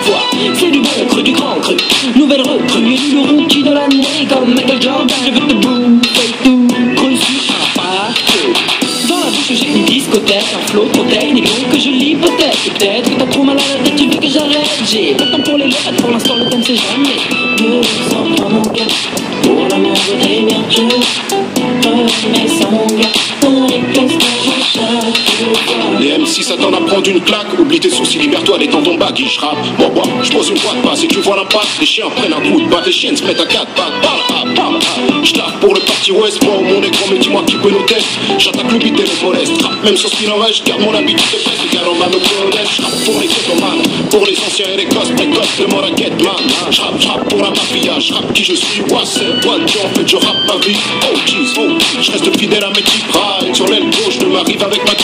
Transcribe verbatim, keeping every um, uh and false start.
fois. C'est du bon cru, du grand cru. Nouvelle recrue, élu le rookie de l'année. Comme Michael Jordan, je veux te bouffer tout reçu un partout. Dans la bouche j'ai une discothèque, un flow trop technique, donc que je l'hypothèque. Peut-être que t'as trop mal à la tête, tu veux que j'arrête. J'ai pas le temps pour les lettres, pour l'instant le thème c'est jamais. Ne sors pas mon gars, pour l'amour de tes biens, je remets ça mon gars. Les M six s'attendent à prendre une claque. Oublie tes soucis, libère-toi, détends ton bac, je rappe. Moi, moi, je pose une boîte basse et tu vois l'impact. Les chiens prennent un coup de batte, les chiennes se mettent à quatre pattes. Parle, ah, parle, ah. Je tape pour le parti ouest, moi, mon écran, mais dis-moi qui peut nous tester. J'attaque le beat et le moleste. Rap, même sans ce qu'il en reste, garde mon habitude de peste. Les gars, on va me connaître. Je rappe pour les ghettomanes, pour les anciens et les gosses précoces, le mode à get man. Je rappe, je rappe pour la mafia, je rappe qui je suis. Ouais, c'est what, en fait, je rappe ma vie. Oh, jeez, oh, je reste fidèle à mes petits bras. Sur l'aile gauche de ma rive avec ma